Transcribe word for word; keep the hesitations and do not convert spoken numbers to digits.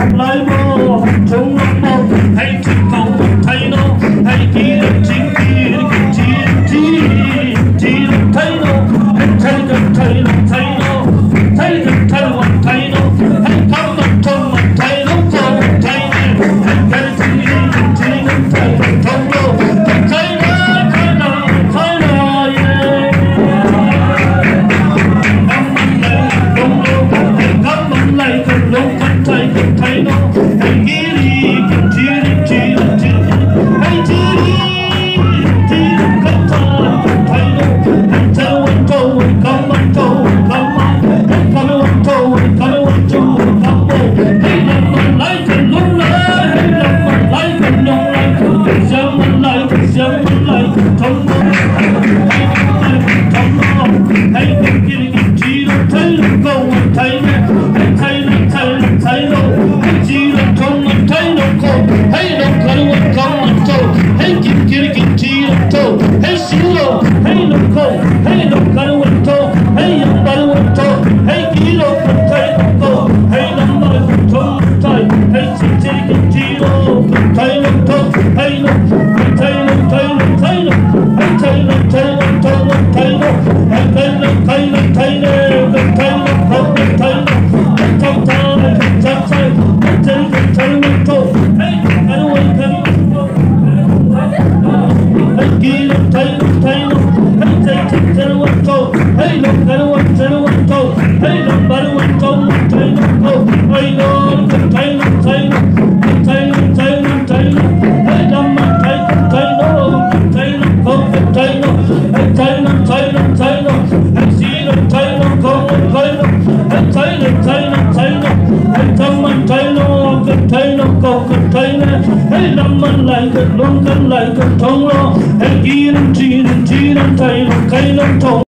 lại mơ trong lòng mơ hay chỉ cầu thấy nó hay kia chỉ kia chỉ chỉ chỉ thấy nó thấy gần thấy nó thấy nó thấy gần thấy nó thấy nó hay không đồng trong mà thấy nó không thấy nó hay cái chỉ chỉ thấy không nó thấy nó thấy nó thấy nó cắm mình lại gần lâu không thấy không thấy nó hay kia đi chỉ chỉ chỉ hay chỉ chỉ không thấy nó hay theo anh câu cắm anh câu cắm anh cắm anh câu cắm anh câu cắm anh hay làm mình lại gần lúc lại hay làm mình lại gần lúc lại giờ mình lại giờ mình lại không hay bên kia chỉ thấy câu thấy thấy thấy thấy đâu chỉ là không thấy đâu cô hay đâu không không đâu hay kim kia kim chỉ đâu hay xíu đâu hay đâu không hay đâu không đâu hay yang đâu đâu hay kí đâu không thấy đâu hay năm đâu không thấy hay chỉ chỉ kim chỉ đâu không thấy đâu không hay đâu thấy đâu thấy đâu thấy đâu hay thấy đâu thấy đâu không thấy đâu hay thấy đâu thấy đâu thấy đâu không thấy đâu không thấy đâu không thấy chẳng thấy thấy thấy mình thôi hay cái quên cái hay kia thấy thấy hay thấy thấy thấy quên thôi hay lúc cái quên thấy quên thôi hay lúc cái quên không thấy thôi hay nó thấy nó thấy thấy thấy thấy hay năm mà thấy thấy nó thấy nó không thấy nó hay thấy nó thấy nó thấy nó hay gì nó thấy nó không thấy nó hay thấy nó thấy nó thấy nó hay thăm anh thấy nó cần thấy nó cầu cần thấy nó hay năm anh lại cần luôn cần lại cần thông lo hay kia nó chỉ chỉ nó thấy nó cái nó thông